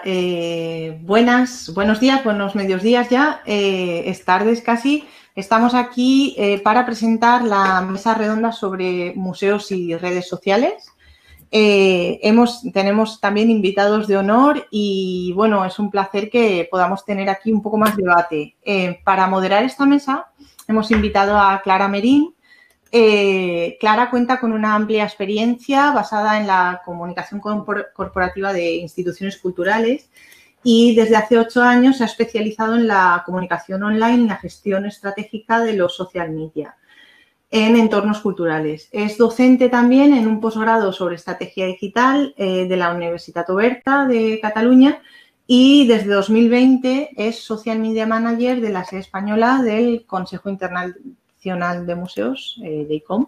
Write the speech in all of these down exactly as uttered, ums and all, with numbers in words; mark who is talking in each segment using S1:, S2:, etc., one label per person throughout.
S1: eh, buenas, buenos días, buenos medios días ya, eh, es tardes casi. Estamos aquí eh, para presentar la mesa redonda sobre museos y redes sociales. Eh, hemos, tenemos también invitados de honor y, bueno, es un placer que podamos tener aquí un poco más de debate. Eh, para moderar esta mesa hemos invitado a Clara Merín. Eh, Clara cuenta con una amplia experiencia basada en la comunicación corporativa de instituciones culturales y desde hace ocho años se ha especializado en la comunicación online y la gestión estratégica de los social media en entornos culturales. Es docente también en un posgrado sobre estrategia digital eh, de la Universitat Oberta de Cataluña y desde dos mil veinte es Social Media Manager de la sede española del Consejo Internacional de Museos, eh, de I C O M.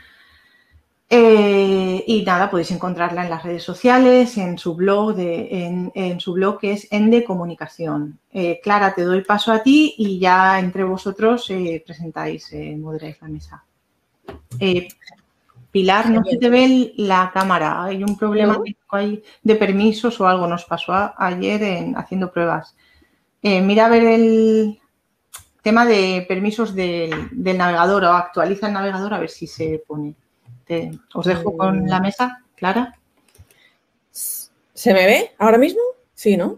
S1: Eh, y nada, podéis encontrarla en las redes sociales, en su blog, de, en, en su blog que es Ende Comunicación. Eh, Clara, te doy paso a ti y ya entre vosotros eh, presentáis, eh, moderáis la mesa. Eh, Pilar, no se te ve la cámara, hay un problema ¿No? hay de permisos o algo, nos pasó a, ayer en, haciendo pruebas. Eh, mira a ver el tema de permisos del, del navegador o actualiza el navegador a ver si se pone. Te, os dejo con la mesa, Clara.
S2: ¿Se me ve ahora mismo? Sí, ¿no?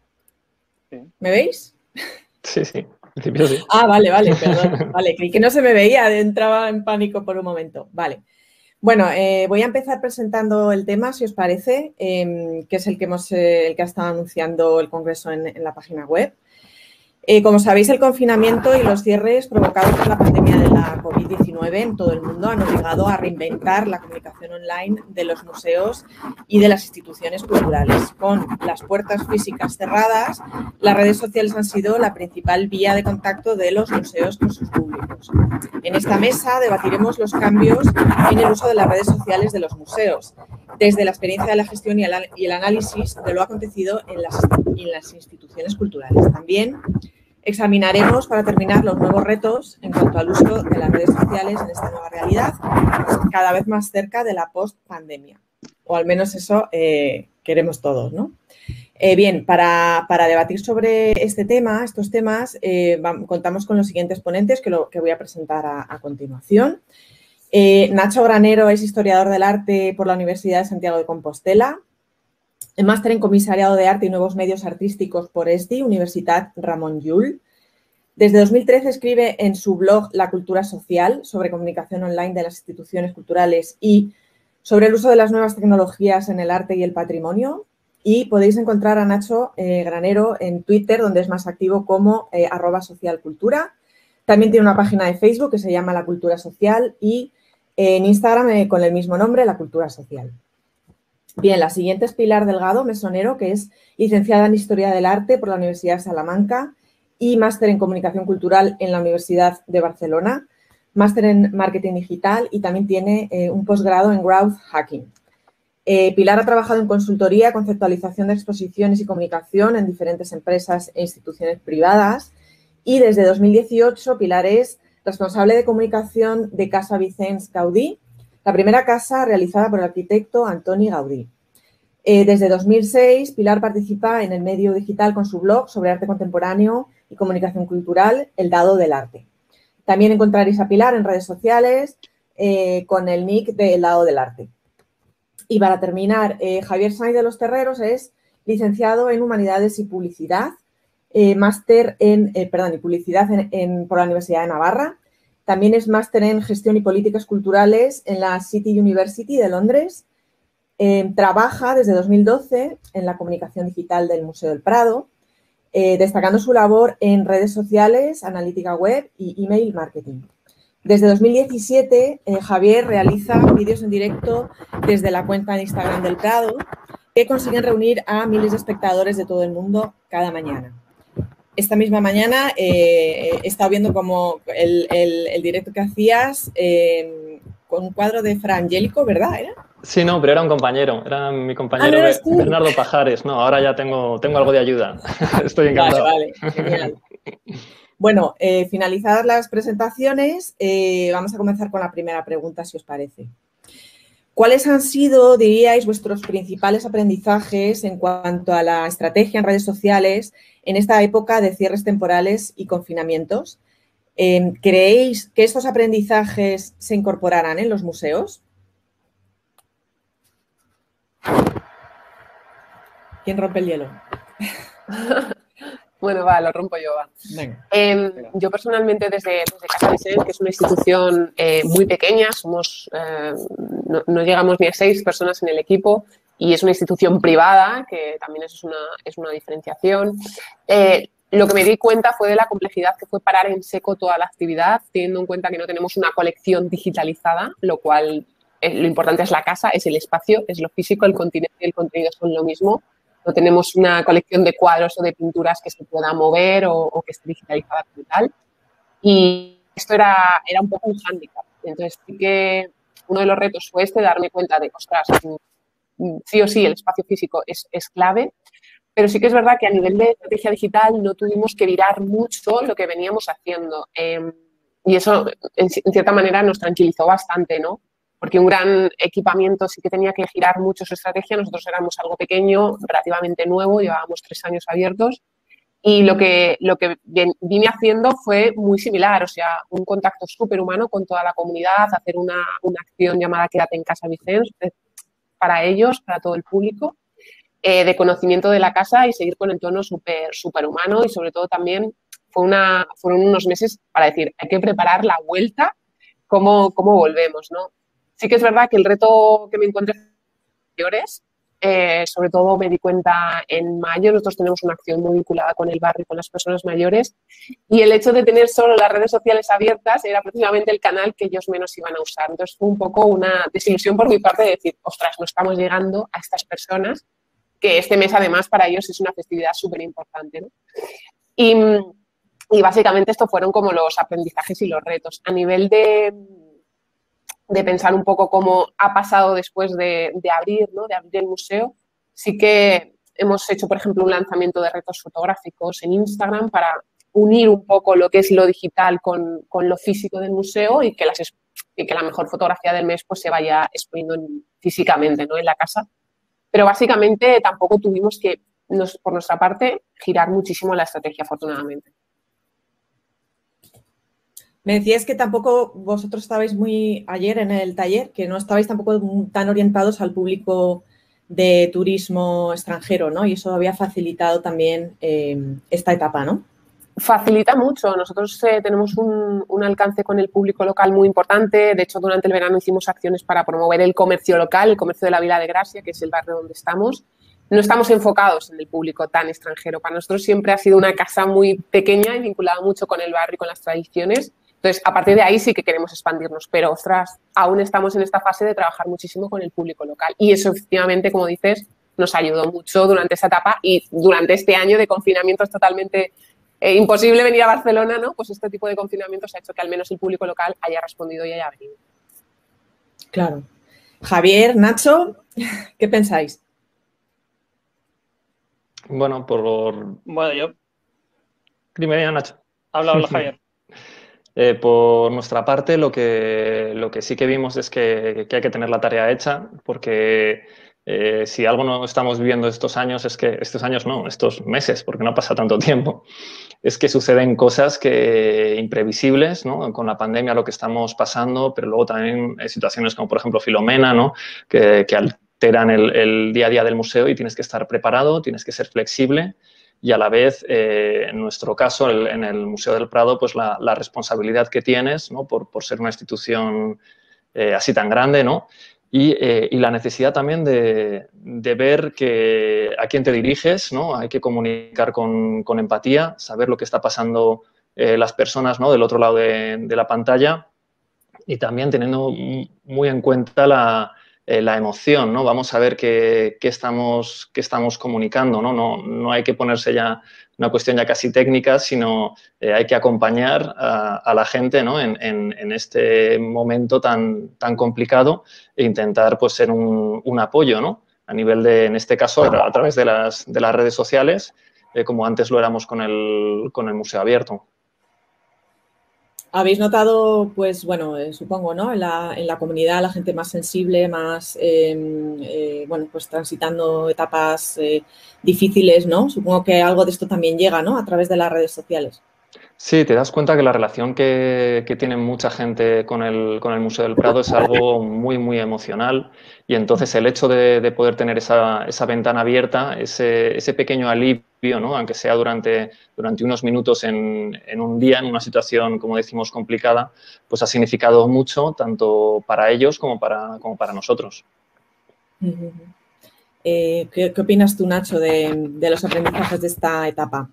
S2: Sí. ¿Me veis?
S3: Sí, sí, en principio sí.
S2: Ah, vale, vale, perdón. Vale, creí que no se me veía, entraba en pánico por un momento. Vale. Bueno, eh, voy a empezar presentando el tema, si os parece, eh, que es el que, hemos, eh, el que ha estado anunciando el Congreso en, en la página web. Eh, como sabéis, el confinamiento y los cierres provocados por la pandemia de la COVID diecinueve en todo el mundo han obligado a reinventar la comunicación online de los museos y de las instituciones culturales. Con las puertas físicas cerradas, las redes sociales han sido la principal vía de contacto de los museos con sus públicos. En esta mesa debatiremos los cambios en el uso de las redes sociales de los museos, desde la experiencia de la gestión y el análisis de lo acontecido en las, en las instituciones culturales. También examinaremos, para terminar, los nuevos retos en cuanto al uso de las redes sociales en esta nueva realidad, cada vez más cerca de la post-pandemia. O al menos eso eh, queremos todos, ¿no? Eh, bien, para, para debatir sobre este tema, estos temas, eh, vamos, contamos con los siguientes ponentes que, lo, que voy a presentar a, a continuación. Eh, Nacho Granero es historiador del arte por la Universidad de Santiago de Compostela. El máster en Comisariado de Arte y Nuevos Medios Artísticos por E S D I, Universitat Ramon Llull. Desde dos mil trece escribe en su blog La Cultura Social sobre comunicación online de las instituciones culturales y sobre el uso de las nuevas tecnologías en el arte y el patrimonio. Y podéis encontrar a Nacho eh, Granero en Twitter, donde es más activo como eh, arroba socialcultura. También tiene una página de Facebook que se llama La Cultura Social y eh, en Instagram eh, con el mismo nombre, La Cultura Social. Bien, la siguiente es Pilar Delgado Mesonero, que es licenciada en Historia del Arte por la Universidad de Salamanca y máster en Comunicación Cultural en la Universidad de Barcelona, máster en Marketing Digital y también tiene eh, un posgrado en Growth Hacking. Eh, Pilar ha trabajado en consultoría, conceptualización de exposiciones y comunicación en diferentes empresas e instituciones privadas y desde dos mil dieciocho Pilar es responsable de comunicación de Casa Vicens Gaudí, la primera casa realizada por el arquitecto Antoni Gaudí. Eh, desde dos mil seis, Pilar participa en el medio digital con su blog sobre arte contemporáneo y comunicación cultural, El Dado del Arte. También encontraréis a Pilar en redes sociales eh, con el nick de El Dado del Arte. Y para terminar, eh, Javier Sainz de los Terreros es licenciado en Humanidades y Publicidad, eh, máster en, eh, perdón, y Publicidad en, en, por la Universidad de Navarra. También es máster en Gestión y Políticas Culturales en la City University de Londres. Eh, trabaja desde dos mil doce en la comunicación digital del Museo del Prado, eh, destacando su labor en redes sociales, analítica web y email marketing. Desde dos mil diecisiete, eh, Javier realiza vídeos en directo desde la cuenta de Instagram del Prado que consiguen reunir a miles de espectadores de todo el mundo cada mañana. Esta misma mañana eh, he estado viendo como el, el, el directo que hacías eh, con un cuadro de Fra Angélico, ¿verdad? ¿Era?
S3: Sí, no, pero era un compañero, era mi compañero
S2: ah, ¿no
S3: Bernardo Pajares. No, ahora ya tengo, tengo algo de ayuda. Estoy encantado.
S2: Vale, vale, genial. Bueno, eh, finalizadas las presentaciones, eh, vamos a comenzar con la primera pregunta, si os parece. ¿cuáles han sido, diríais, vuestros principales aprendizajes en cuanto a la estrategia en redes sociales en esta época de cierres temporales y confinamientos? Eh, ¿Creéis que estos aprendizajes se incorporarán en los museos? ¿Quién rompe el hielo?
S4: Bueno, va, lo rompo yo, va. Eh, yo personalmente desde, desde Casa Vicens, que es una institución eh, muy pequeña, somos, eh, no, no llegamos ni a seis personas en el equipo y es una institución privada, que también eso es una, es una diferenciación. Eh, lo que me di cuenta fue de la complejidad que fue parar en seco toda la actividad, teniendo en cuenta que no tenemos una colección digitalizada, lo cual eh, lo importante es la casa, es el espacio, es lo físico, el contenido y el contenido son lo mismo. No tenemos una colección de cuadros o de pinturas que se pueda mover o, o que esté digitalizada como tal. Y esto era, era un poco un hándicap. Entonces, sí que uno de los retos fue este, darme cuenta de, ostras, sí o sí, el espacio físico es, es clave, pero sí que es verdad que a nivel de estrategia digital no tuvimos que virar mucho lo que veníamos haciendo. Eh, y eso, en, en cierta manera, nos tranquilizó bastante, ¿no? Porque un gran equipamiento sí que tenía que girar mucho su estrategia. Nosotros éramos algo pequeño, relativamente nuevo, llevábamos tres años abiertos y lo que, lo que vine haciendo fue muy similar, o sea, un contacto súper humano con toda la comunidad, hacer una, una acción llamada Quédate en Casa Vicens para ellos, para todo el público, eh, de conocimiento de la casa y seguir con el tono súper súper humano y sobre todo también fue una, fueron unos meses para decir, hay que preparar la vuelta, cómo, cómo volvemos, ¿no? Sí que es verdad que el reto que me encontré mayores, eh, sobre todo me di cuenta en mayo, nosotros tenemos una acción muy vinculada con el barrio y con las personas mayores y el hecho de tener solo las redes sociales abiertas era precisamente el canal que ellos menos iban a usar. Entonces fue un poco una desilusión por mi parte de decir, ostras, no estamos llegando a estas personas, que este mes además para ellos es una festividad súper importante, ¿no? Y, y básicamente estos fueron como los aprendizajes y los retos. A nivel de... de pensar un poco cómo ha pasado después de, de abrir, ¿no? de abrir el museo. Sí que hemos hecho, por ejemplo, un lanzamiento de retos fotográficos en Instagram para unir un poco lo que es lo digital con, con lo físico del museo y que, las, y que la mejor fotografía del mes pues, se vaya exponiendo en, físicamente, ¿no? en la casa. Pero básicamente tampoco tuvimos que, nos, por nuestra parte, girar muchísimo la estrategia, afortunadamente.
S2: Me decíais que tampoco vosotros estabais muy ayer en el taller, que no estabais tampoco tan orientados al público de turismo extranjero, ¿no? Y eso había facilitado también eh, esta etapa, ¿no?
S4: Facilita mucho. Nosotros eh, tenemos un, un alcance con el público local muy importante. De hecho, durante el verano hicimos acciones para promover el comercio local, el comercio de la Vila de Gracia, que es el barrio donde estamos. No estamos enfocados en el público tan extranjero. Para nosotros siempre ha sido una casa muy pequeña y vinculada mucho con el barrio y con las tradiciones. Entonces, a partir de ahí sí que queremos expandirnos, pero, ostras, aún estamos en esta fase de trabajar muchísimo con el público local y eso, efectivamente, como dices, nos ayudó mucho durante esta etapa y durante este año de confinamientos totalmente eh, imposible venir a Barcelona, ¿no? Pues este tipo de confinamientos ha hecho que al menos el público local haya respondido y haya venido.
S2: Claro. Javier, Nacho, ¿qué pensáis?
S3: Bueno, por... Bueno, yo... Dime, Nacho.
S5: Habla, habla, Javier.
S3: Eh, por nuestra parte, lo que, lo que sí que vimos es que, que hay que tener la tarea hecha, porque eh, si algo no estamos viviendo estos años, es que estos años no, estos meses, porque no pasa tanto tiempo, es que suceden cosas que imprevisibles, ¿no? Con la pandemia lo que estamos pasando, pero luego también hay situaciones como, por ejemplo, Filomena, ¿no? que, que alteran el, el día a día del museo y tienes que estar preparado, tienes que ser flexible. Y a la vez, eh, en nuestro caso, el, en el Museo del Prado, pues la, la responsabilidad que tienes, ¿no? por, por ser una institución eh, así tan grande, ¿no? Y, eh, y la necesidad también de, de ver que a quién te diriges, ¿no? Hay que comunicar con, con empatía, saber lo que está pasando eh, las personas, ¿no? Del otro lado de, de la pantalla y también teniendo muy en cuenta la... Eh, la emoción, ¿no? Vamos a ver qué, qué, estamos, qué estamos comunicando, ¿no? No, no hay que ponerse ya una cuestión ya casi técnica, sino eh, hay que acompañar a, a la gente, ¿no? en, en, en este momento tan, tan complicado e intentar pues, ser un, un apoyo, ¿no? A nivel de, en este caso, a, a través de las, de las redes sociales, eh, como antes lo éramos con el, con el museo abierto.
S2: ¿Habéis notado, pues, bueno, eh, supongo, ¿no? En la, en la comunidad, la gente más sensible, más, eh, eh, bueno, pues transitando etapas eh, difíciles, ¿no? Supongo que algo de esto también llega, ¿no? A través de las redes sociales.
S3: Sí, te das cuenta que la relación que, que tiene mucha gente con el, con el Museo del Prado es algo muy, muy emocional y entonces el hecho de, de poder tener esa, esa ventana abierta, ese, ese pequeño alivio, ¿no? Aunque sea durante, durante unos minutos en, en un día, en una situación, como decimos, complicada, pues ha significado mucho tanto para ellos como para, como para nosotros.
S2: Uh-huh. eh, ¿qué, ¿Qué opinas tú, Nacho, de, de los aprendizajes de esta etapa?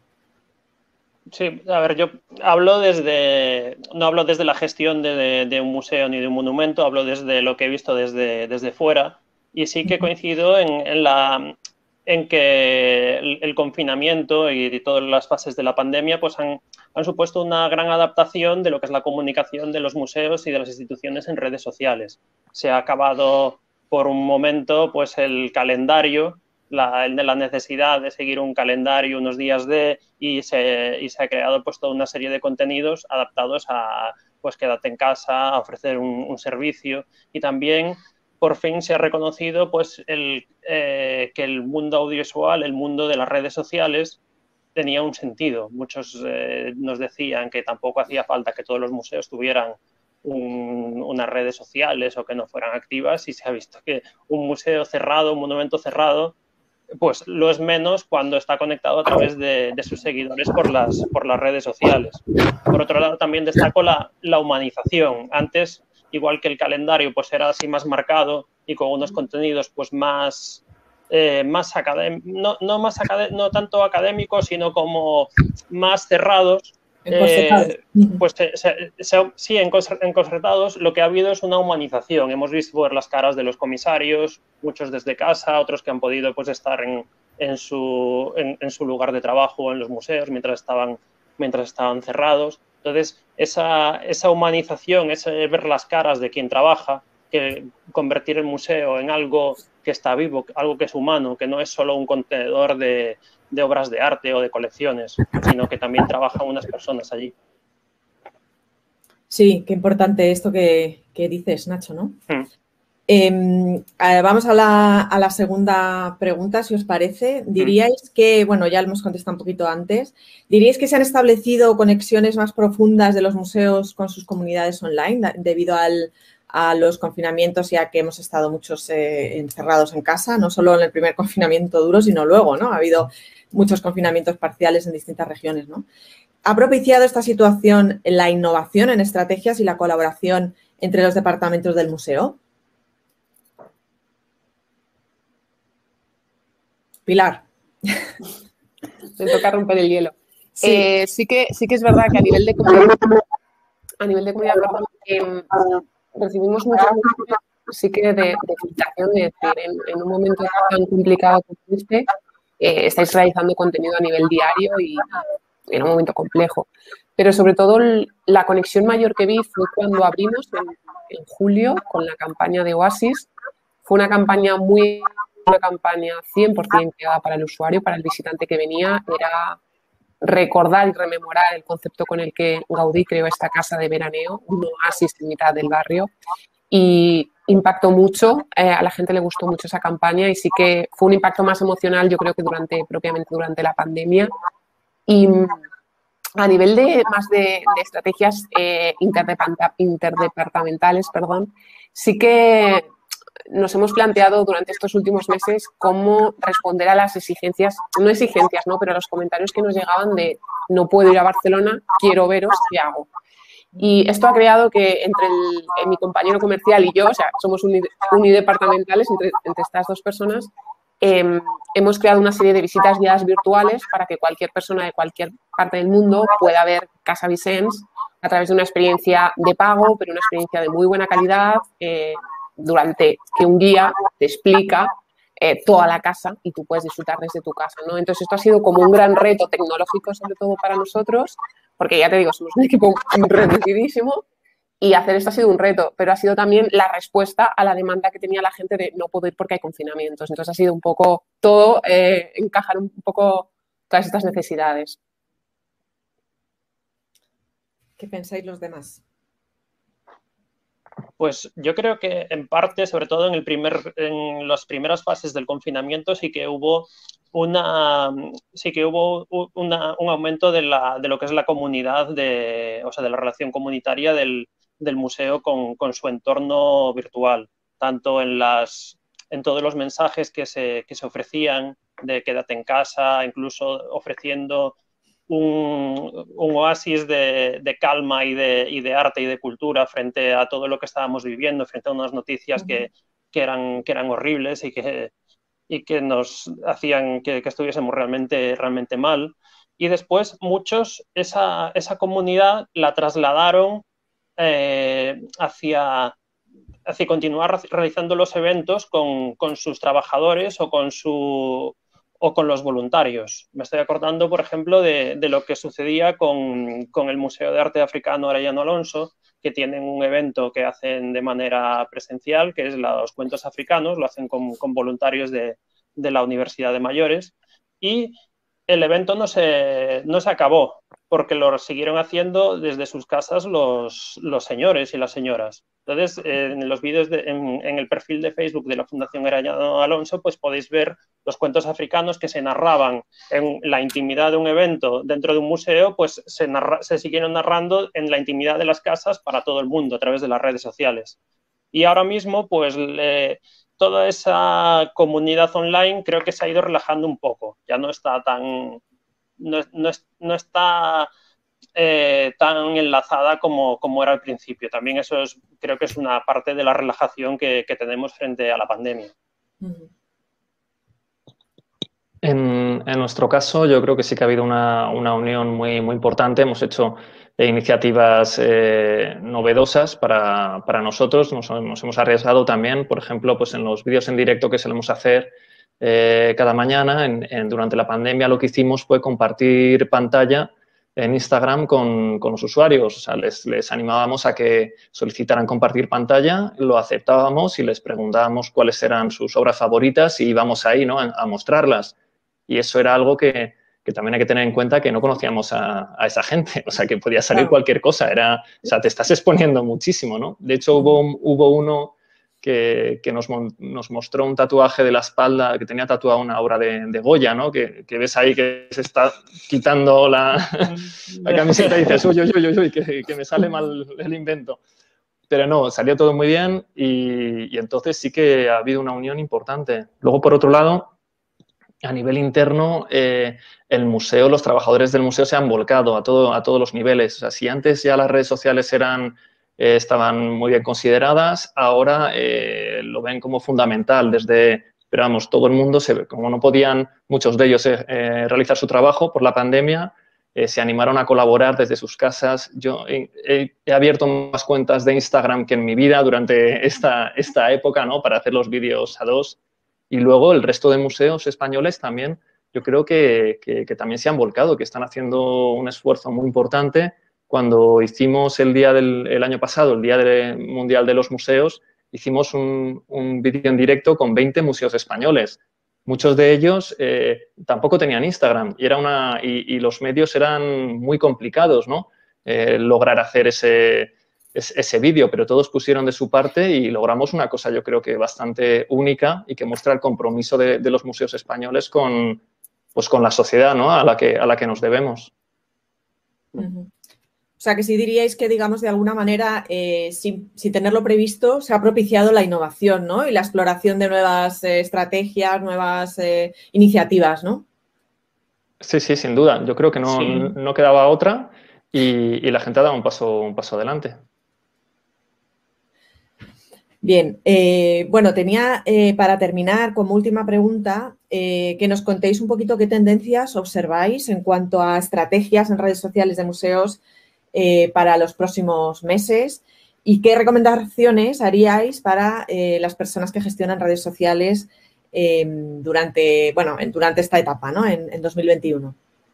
S5: Sí, a ver, yo hablo desde, no hablo desde la gestión de, de, de un museo ni de un monumento, hablo desde lo que he visto desde, desde fuera y sí que coincido en, en, la, en que el, el confinamiento y todas las fases de la pandemia pues han, han supuesto una gran adaptación de lo que es la comunicación de los museos y de las instituciones en redes sociales. Se ha acabado por un momento pues el calendario, La, el de la necesidad de seguir un calendario, unos días de, y se, y se ha creado pues toda una serie de contenidos adaptados a, pues quédate en casa, a ofrecer un, un servicio y también por fin se ha reconocido pues el, eh, que el mundo audiovisual, el mundo de las redes sociales tenía un sentido. Muchos eh, nos decían que tampoco hacía falta que todos los museos tuvieran un, unas redes sociales o que no fueran activas y se ha visto que un museo cerrado, un monumento cerrado, pues lo es menos cuando está conectado a través de, de sus seguidores por las, por las redes sociales. Por otro lado, también destaco la, la humanización. Antes, igual que el calendario pues era así más marcado y con unos contenidos pues más, eh, más académicos, no, no, más acad no tanto académicos, sino como más cerrados, Eh, pues se, se, se, sí, encorsetados, lo que ha habido es una humanización. Hemos visto ver las caras de los comisarios, muchos desde casa, otros que han podido pues, estar en, en, su, en, en su lugar de trabajo, en los museos, mientras estaban, mientras estaban cerrados. Entonces, esa, esa humanización, ese ver las caras de quien trabaja, que convertir el museo en algo que está vivo, algo que es humano, que no es solo un contenedor de, de obras de arte o de colecciones, sino que también trabajan unas personas allí.
S2: Sí, qué importante esto que, que dices, Nacho, ¿no?
S5: Hmm.
S2: Eh, vamos a la, a la segunda pregunta, si os parece. ¿Diríais que, bueno, ya lo hemos contestado un poquito antes, ¿diríais que se han establecido conexiones más profundas de los museos con sus comunidades online debido al, a los confinamientos, ya que hemos estado muchos eh, encerrados en casa, no solo en el primer confinamiento duro, sino luego, ¿no? Ha habido muchos confinamientos parciales en distintas regiones, ¿no? ¿Ha propiciado esta situación la innovación en estrategias y la colaboración entre los departamentos del museo? Pilar.
S4: Me toca romper el hielo.
S2: Sí.
S4: Eh, sí, que, sí que es verdad que a nivel de comunidad, a nivel de comunidad perdón, eh, recibimos muchos sí que de, de felicitación, de decir, en, en un momento tan complicado como este, eh, estáis realizando contenido a nivel diario y en un momento complejo. Pero sobre todo la conexión mayor que vi fue cuando abrimos en, en julio con la campaña de Oasis. Fue una campaña muy una campaña cien por cien creada para el usuario, para el visitante que venía. Era recordar y rememorar el concepto con el que Gaudí creó esta casa de veraneo, un oasis en mitad del barrio. Y impactó mucho, eh, a la gente le gustó mucho esa campaña y sí que fue un impacto más emocional, yo creo que durante, propiamente durante la pandemia. Y a nivel de más de, de estrategias eh, interdepartamentales, perdón, sí que nos hemos planteado durante estos últimos meses cómo responder a las exigencias, no exigencias, ¿no? Pero a los comentarios que nos llegaban de no puedo ir a Barcelona, quiero veros, ¿qué hago? Y esto ha creado que entre el, eh, mi compañero comercial y yo, o sea, somos unidepartamentales entre, entre estas dos personas, eh, hemos creado una serie de visitas guiadas virtuales para que cualquier persona de cualquier parte del mundo pueda ver Casa Vicens a través de una experiencia de pago, pero una experiencia de muy buena calidad, eh, durante que un guía te explica eh, toda la casa y tú puedes disfrutar desde tu casa, ¿no? Entonces esto ha sido como un gran reto tecnológico, sobre todo para nosotros, porque ya te digo, somos un equipo reducidísimo y hacer esto ha sido un reto, pero ha sido también la respuesta a la demanda que tenía la gente de no poder ir porque hay confinamientos. Entonces ha sido un poco todo, eh, encajar un poco todas estas necesidades.
S2: ¿Qué pensáis los demás?
S5: Pues yo creo que en parte, sobre todo en, el primer, en las primeras fases del confinamiento, sí que hubo, una, sí que hubo una, un aumento de, la, de lo que es la comunidad, de, o sea, de la relación comunitaria del, del museo con, con su entorno virtual, tanto en, las, en todos los mensajes que se, que se ofrecían de quédate en casa, incluso ofreciendo Un, un oasis de, de calma y de, y de arte y de cultura frente a todo lo que estábamos viviendo, frente a unas noticias que, que, eran, que eran horribles y que, y que nos hacían que, que estuviésemos realmente, realmente mal. Y después muchos esa, esa comunidad la trasladaron eh, hacia, hacia continuar realizando los eventos con, con sus trabajadores o con su... o con los voluntarios. Me estoy acordando, por ejemplo, de, de lo que sucedía con, con el Museo de Arte Africano Arellano Alonso, que tienen un evento que hacen de manera presencial, que es los cuentos africanos, lo hacen con, con voluntarios de, de la Universidad de Mayores, y el evento no se, no se acabó, porque lo siguieron haciendo desde sus casas los, los señores y las señoras. Entonces, en los vídeos, de, en, en el perfil de Facebook de la Fundación Arellano Alonso, pues podéis ver los cuentos africanos que se narraban en la intimidad de un evento dentro de un museo, pues se, narra, se siguieron narrando en la intimidad de las casas para todo el mundo a través de las redes sociales. Y ahora mismo, pues le, toda esa comunidad online creo que se ha ido relajando un poco. Ya no está tan... no, no, no está... Eh, tan enlazada como, como era al principio. También eso es, creo que es una parte de la relajación que, que tenemos frente a la pandemia.
S3: En, en nuestro caso, yo creo que sí que ha habido una, una unión muy, muy importante. Hemos hecho eh, iniciativas eh, novedosas para, para nosotros. Nos, nos hemos arriesgado también, por ejemplo, pues en los vídeos en directo que solemos hacer eh, cada mañana. En, en, durante la pandemia lo que hicimos fue compartir pantalla en Instagram con, con los usuarios. O sea, les, les animábamos a que solicitaran compartir pantalla, lo aceptábamos y les preguntábamos cuáles eran sus obras favoritas y íbamos ahí, ¿no?, a, a mostrarlas. Y eso era algo que, que también hay que tener en cuenta, que no conocíamos a, a esa gente. O sea, que podía salir claro. cualquier cosa. Era, o sea, te estás exponiendo muchísimo, ¿no? De hecho, hubo, hubo uno que, que nos, nos mostró un tatuaje de la espalda, que tenía tatuada una obra de, de Goya, ¿no? Que, que ves ahí que se está quitando la, la camiseta y dices, uy, uy, uy, uy, que, que me sale mal el invento. Pero no, salió todo muy bien y, y entonces sí que ha habido una unión importante. Luego, por otro lado, a nivel interno, eh, el museo, los trabajadores del museo se han volcado a, todo, a todos los niveles. O sea, si antes ya las redes sociales eran, eh, estaban muy bien consideradas, ahora eh, lo ven como fundamental. Desde, pero vamos, todo el mundo, se, como no podían muchos de ellos eh, eh, realizar su trabajo por la pandemia, eh, se animaron a colaborar desde sus casas. Yo he, he, he abierto más cuentas de Instagram que en mi vida durante esta, esta época, ¿no?, para hacer los vídeos a dos. Y luego el resto de museos españoles también, yo creo que, que, que también se han volcado, que están haciendo un esfuerzo muy importante. Cuando hicimos el día del el año pasado, el Día de, Mundial de los Museos, hicimos un, un vídeo en directo con veinte museos españoles. Muchos de ellos eh, tampoco tenían Instagram y, era una, y, y los medios eran muy complicados, ¿no? Eh, lograr hacer ese... ese vídeo, pero todos pusieron de su parte y logramos una cosa, yo creo que bastante única y que muestra el compromiso de, de los museos españoles con, pues con la sociedad, ¿no?, a la que, a la que nos debemos.
S2: Uh-huh. O sea, que sí diríais que, digamos, de alguna manera, eh, sin, sin tenerlo previsto, se ha propiciado la innovación, ¿no?, y la exploración de nuevas eh, estrategias, nuevas eh, iniciativas, ¿no?
S3: Sí, sí, sin duda. Yo creo que no,
S5: sí.
S3: no quedaba otra y, y la gente ha dado un paso, un paso adelante.
S2: Bien, eh, bueno, tenía eh, para terminar como última pregunta eh, que nos contéis un poquito qué tendencias observáis en cuanto a estrategias en redes sociales de museos eh, para los próximos meses y qué recomendaciones haríais para eh, las personas que gestionan redes sociales eh, durante, bueno, durante esta etapa, ¿no?, en, en dos mil veintiuno.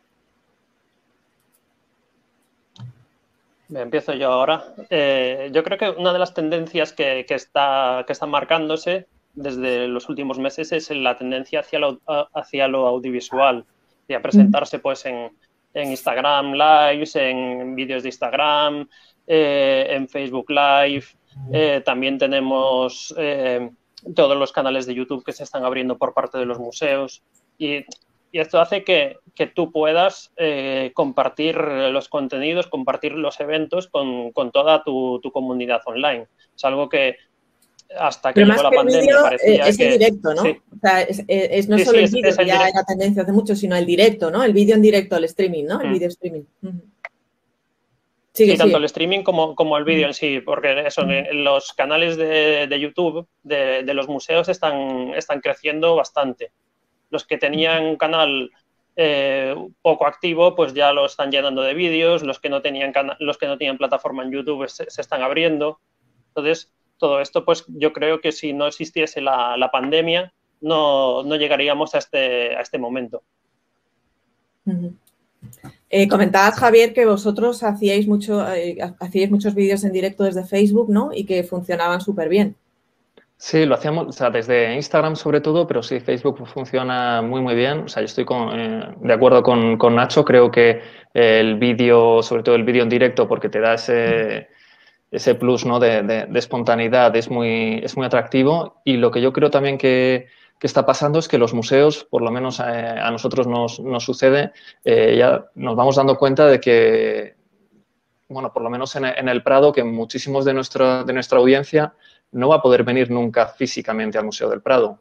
S5: Me empiezo yo ahora. Eh, yo creo que una de las tendencias que, que, está, que están marcándose desde los últimos meses es la tendencia hacia lo, hacia lo audiovisual y a presentarse pues en, en Instagram Lives, en vídeos de Instagram, eh, en Facebook Live. Eh, también tenemos eh, todos los canales de YouTube que se están abriendo por parte de los museos. Y, y esto hace que, que tú puedas eh, compartir los contenidos, compartir los eventos con, con toda tu, tu comunidad online. Es algo que hasta que
S2: Pero
S5: llegó
S2: más
S5: la
S2: que
S5: pandemia
S2: vídeo,
S5: parecía
S2: es
S5: que...
S2: el directo, ¿no?
S5: Sí.
S2: O sea, es, es no
S5: Sí,
S2: solo
S5: sí,
S2: el
S5: es-
S2: vídeo,
S5: es
S2: que
S5: el
S2: ya
S5: directo.
S2: era tendencia hace mucho, sino el directo, ¿no? El vídeo en directo, el streaming, ¿no? El
S5: Mm.
S2: vídeo streaming. Ujú. Sigue,
S5: Sí, tanto
S2: sigue.
S5: el streaming como, como el vídeo en sí, porque eso, en, en los canales de, de YouTube de, de los museos están, están creciendo bastante. Los que tenían un canal eh, poco activo, pues ya lo están llenando de vídeos. Los que no tenían cana- los que no tenían plataforma en YouTube se, se están abriendo. Entonces, todo esto, pues yo creo que si no existiese la, la pandemia, no, no llegaríamos a este, a este momento.
S2: Ujú. Eh, comentabas, Javier, que vosotros hacíais, mucho, eh, hacíais muchos vídeos en directo desde Facebook, ¿no? Y que funcionaban súper bien.
S3: Sí, lo hacíamos, o sea, desde Instagram sobre todo, pero sí, Facebook funciona muy, muy bien. O sea, yo estoy con, eh, de acuerdo con, con Nacho. Creo que el vídeo, sobre todo el vídeo en directo, porque te da ese, ese plus, ¿no? de, de, de espontaneidad, es muy, es muy atractivo. Y lo que yo creo también que, que está pasando es que los museos, por lo menos a, a nosotros nos, nos sucede, eh, ya nos vamos dando cuenta de que, bueno, por lo menos en, en el Prado, que muchísimos de nuestra, de nuestra audiencia no va a poder venir nunca físicamente al Museo del Prado.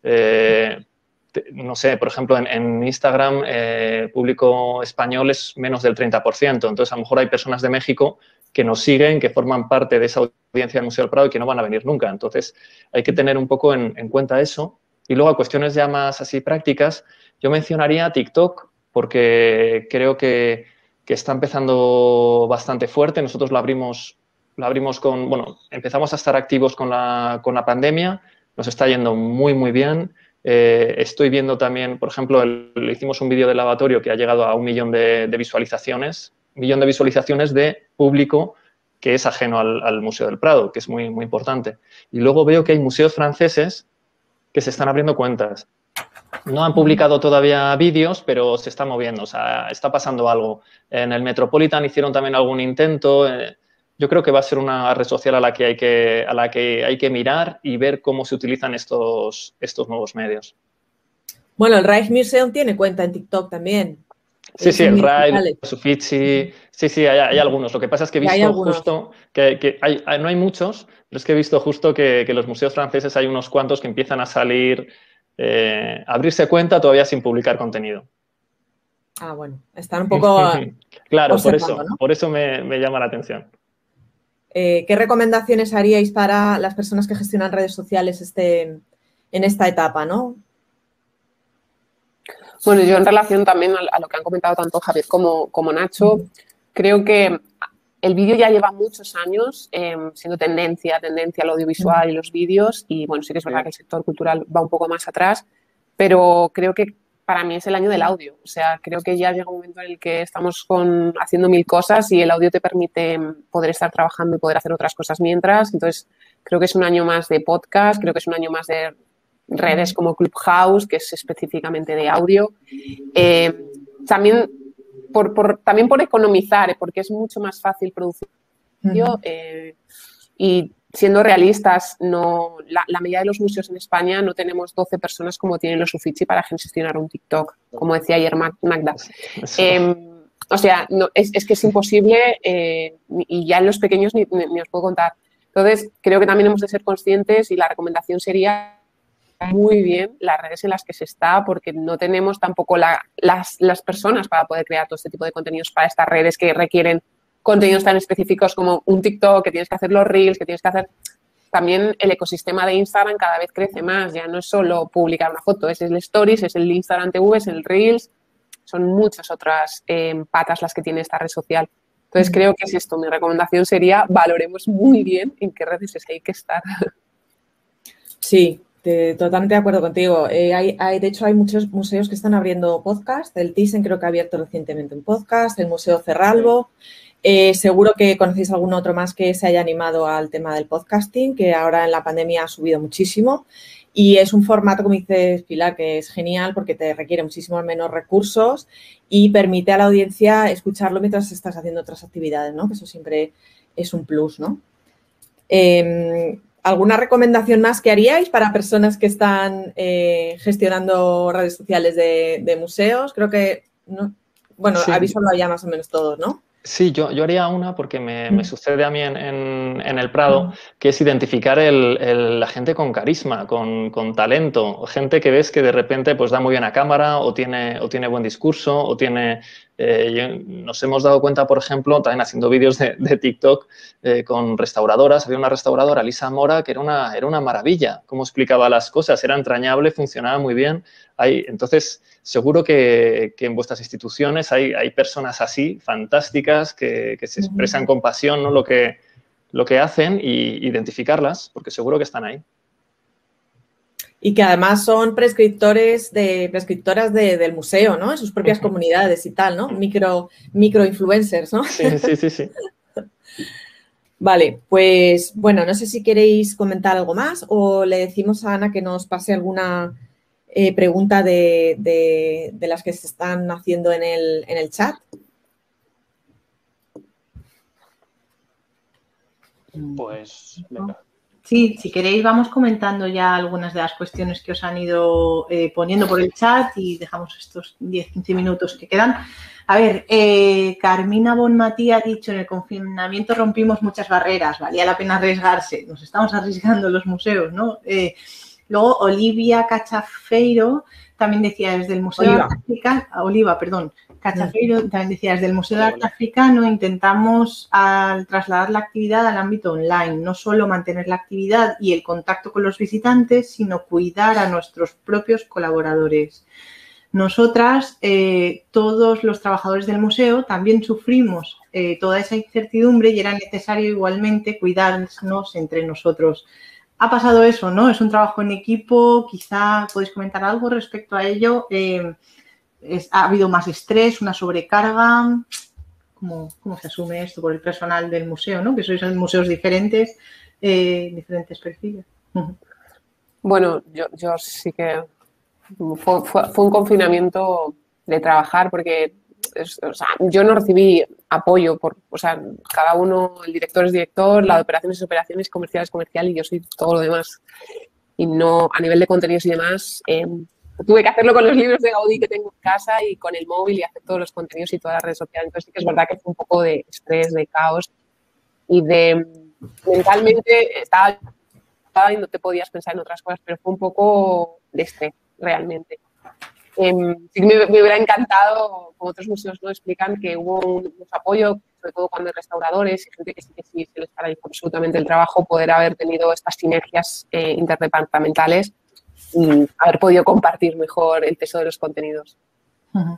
S3: Eh, te, no sé, por ejemplo, en, en Instagram, eh, público español es menos del treinta por ciento. Entonces, a lo mejor hay personas de México que nos siguen, que forman parte de esa audiencia del Museo del Prado y que no van a venir nunca. Entonces, hay que tener un poco en, en cuenta eso. Y luego, a cuestiones ya más así prácticas, yo mencionaría TikTok porque creo que, que está empezando bastante fuerte. Nosotros lo abrimos, lo abrimos con, bueno, empezamos a estar activos con la, con la pandemia, nos está yendo muy, muy bien. Eh, estoy viendo también, por ejemplo, el, le hicimos un vídeo de lavatorio que ha llegado a un millón de, de visualizaciones, un millón de visualizaciones de público que es ajeno al, al Museo del Prado, que es muy, muy importante. Y luego veo que hay museos franceses que se están abriendo cuentas. No han publicado todavía vídeos, pero se está moviendo, o sea, está pasando algo. En el Metropolitan hicieron también algún intento. Eh, yo creo que va a ser una red social a la que hay que, a la que, hay que mirar y ver cómo se utilizan estos, estos nuevos medios.
S2: Bueno, el Rijksmuseum tiene cuenta en TikTok también.
S3: Sí, sí, el Rai, el Uffizi, sí, sí, hay, hay algunos. Lo que pasa es que he visto justo que, que hay, hay, no hay muchos, pero es que he visto justo que, que los museos franceses hay unos cuantos que empiezan a salir, eh, a abrirse cuenta todavía sin publicar contenido.
S2: Ah, bueno, están un poco
S3: claro, por eso, ¿no? Por eso me, me llama la atención.
S2: Eh, ¿Qué recomendaciones haríais para las personas que gestionan redes sociales este, en esta etapa, ¿no?
S4: Bueno, yo en relación también a lo que han comentado tanto Javier como, como Nacho, creo que el vídeo ya lleva muchos años eh, siendo tendencia, tendencia al audiovisual y los vídeos, y bueno, sí que es verdad que el sector cultural va un poco más atrás, pero creo que para mí es el año del audio. O sea, creo que ya llega un momento en el que estamos con, haciendo mil cosas y el audio te permite poder estar trabajando y poder hacer otras cosas mientras. Entonces, creo que es un año más de podcast, creo que es un año más de redes como Clubhouse, que es específicamente de audio. Eh, también, por, por, también por economizar, porque es mucho más fácil producir audio. Eh, y siendo realistas, no, la, la mayoría de los museos en España no tenemos doce personas como tienen los Uffizi para gestionar un TikTok, como decía ayer Magda. Eh, o sea, no, es, es que es imposible eh, y ya en los pequeños ni, ni, ni os puedo contar. Entonces, creo que también hemos de ser conscientes y la recomendación sería muy bien las redes en las que se está, porque no tenemos tampoco la, las, las personas para poder crear todo este tipo de contenidos para estas redes que requieren contenidos tan específicos como un TikTok, que tienes que hacer los Reels, que tienes que hacer... También el ecosistema de Instagram cada vez crece más, ya no es solo publicar una foto, es el Stories, es el Instagram T V, es el Reels, son muchas otras eh, patas las que tiene esta red social. Entonces creo que es esto, mi recomendación sería valoremos muy bien en qué redes hay que estar.
S2: Sí. Te, totalmente de acuerdo contigo. Eh, hay, hay, de hecho, hay muchos museos que están abriendo podcast. El Thyssen creo que ha abierto recientemente un podcast, el Museo Cerralbo. Eh, seguro que conocéis algún otro más que se haya animado al tema del podcasting, que ahora en la pandemia ha subido muchísimo. Y es un formato, como dices Pilar, que es genial porque te requiere muchísimo menos recursos y permite a la audiencia escucharlo mientras estás haciendo otras actividades, ¿no? Que eso siempre es un plus, ¿no? Eh, ¿Alguna recomendación más que haríais para personas que están eh, gestionando redes sociales de, de museos? Creo que, no, bueno,
S3: Sí.
S2: habéis hablado ya más o menos todos, ¿no?
S3: Sí, yo, yo haría una porque me, me sucede a mí en, en, en el Prado, que es identificar el, el, la gente con carisma, con, con talento, gente que ves que de repente pues da muy bien a cámara o tiene, o tiene buen discurso o tiene... Eh, yo, nos hemos dado cuenta, por ejemplo, también haciendo vídeos de, de TikTok eh, con restauradoras. Había una restauradora, Lisa Mora, que era una, era una maravilla, cómo explicaba las cosas, era entrañable, funcionaba muy bien. Hay, entonces, seguro que, que en vuestras instituciones hay, hay personas así, fantásticas, que, que se expresan con pasión, ¿no? lo, que, lo que hacen y identificarlas, porque seguro que están ahí.
S2: Y que además son prescriptores de, prescriptoras de, del museo, ¿no? En sus propias uh-huh. comunidades y tal, ¿no? Micro, micro influencers, ¿no?
S3: Sí, sí, sí, sí.
S2: Vale, pues bueno, no sé si queréis comentar algo más o le decimos a Ana que nos pase alguna eh, pregunta de, de, de las que se están haciendo en el, en el chat.
S5: Pues venga.
S1: Sí, si queréis vamos comentando ya algunas de las cuestiones que os han ido eh, poniendo por el chat y dejamos estos diez a quince minutos que quedan. A ver, eh, Carmina Bonmatí ha dicho, en el confinamiento rompimos muchas barreras, valía la pena arriesgarse, nos estamos arriesgando en los museos, ¿no? Eh, luego Olivia Cachafeiro también decía desde el Museo
S2: Oliva.
S1: de Arte Africano, Oliva, perdón, Cachafeiro también decía desde el Museo de Arte Africano intentamos al trasladar la actividad al ámbito online, no solo mantener la actividad y el contacto con los visitantes, sino cuidar a nuestros propios colaboradores. Nosotras, eh, todos los trabajadores del museo, también sufrimos eh, toda esa incertidumbre y era necesario igualmente cuidarnos entre nosotros. Ha pasado eso, ¿no? Es un trabajo en equipo, quizá podéis comentar algo respecto a ello. Eh, es, ¿Ha habido más estrés, una sobrecarga? ¿Cómo, cómo se asume esto por el personal del museo, ¿no? Que sois en museos diferentes, eh, diferentes perfiles.
S4: Bueno, yo, yo sí que... Fue, fue, fue un confinamiento de trabajar porque es, o sea, yo no recibí apoyo, por, o sea, cada uno, el director es director, la de operaciones es operaciones, comercial es comercial y yo soy todo lo demás. Y no, a nivel de contenidos y demás, eh, tuve que hacerlo con los libros de Gaudí que tengo en casa y con el móvil y hacer todos los contenidos y todas las redes sociales. Entonces sí que es verdad que fue un poco de estrés, de caos y de mentalmente estaba y no te podías pensar en otras cosas, pero fue un poco de estrés. Realmente. Eh, sí que me, me hubiera encantado, como otros museos lo explican, que hubo un, un apoyo, sobre todo cuando hay restauradores y gente que sí que sí se les paraliza absolutamente el trabajo, poder haber tenido estas sinergias eh, interdepartamentales y haber podido compartir mejor el peso de los contenidos.
S3: Uh-huh.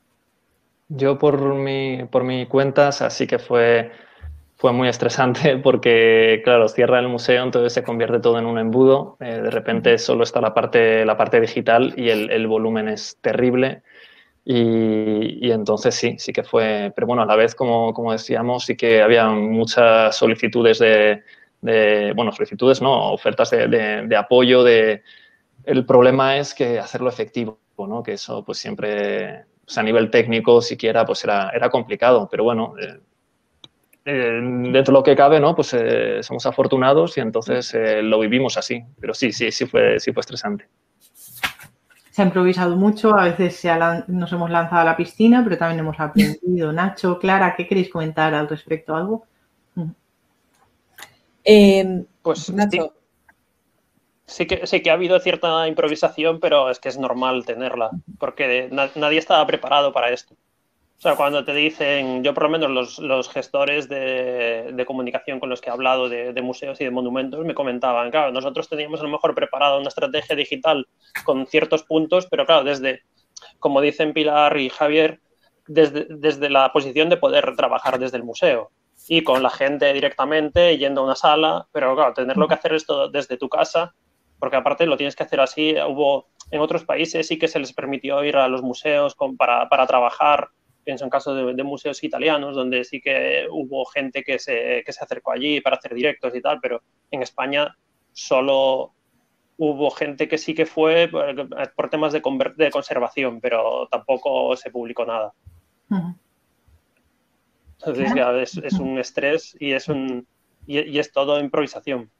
S3: Yo por mi, por mi cuenta, o sea, sí que fue... Fue muy estresante porque, claro, cierra el museo, entonces se convierte todo en un embudo. Eh, de repente solo está la parte, la parte digital y el, el volumen es terrible. Y, y entonces sí, sí que fue... Pero bueno, a la vez, como, como decíamos, sí que había muchas solicitudes de... de bueno, solicitudes, no, ofertas de, de, de apoyo. De, el problema es que hacerlo efectivo, ¿no? Que eso pues siempre, pues a nivel técnico siquiera, pues era, era complicado. Pero bueno... Eh, Eh, dentro de lo que cabe, ¿no? Pues eh, somos afortunados y entonces eh, lo vivimos así. Pero sí, sí, sí fue, sí fue estresante.
S1: Se ha improvisado mucho, a veces se ha, nos hemos lanzado a la piscina, pero también hemos aprendido. Nacho, Clara, ¿qué queréis comentar al respecto? ¿Algo?
S2: Eh,
S5: pues
S2: Nacho.
S5: Sí, sí, que, sí que ha habido cierta improvisación, pero es que es normal tenerla, porque na, nadie estaba preparado para esto. O sea, cuando te dicen, yo por lo menos los, los gestores de, de comunicación con los que he hablado de, de museos y de monumentos me comentaban, claro, nosotros teníamos a lo mejor preparado una estrategia digital con ciertos puntos, pero claro, desde, como dicen Pilar y Javier, desde, desde la posición de poder trabajar desde el museo y con la gente directamente yendo a una sala, pero claro, tenerlo que hacer esto desde tu casa, porque aparte lo tienes que hacer así. Hubo en otros países sí que se les permitió ir a los museos con, para, para trabajar. Pienso en casos de, de museos italianos, donde sí que hubo gente que se, que se acercó allí para hacer directos y tal, pero en España solo hubo gente que sí que fue por, por temas de, de conservación, pero tampoco se publicó nada. Uh-huh. Entonces, ya es, es un estrés y es, un, y, y es todo improvisación.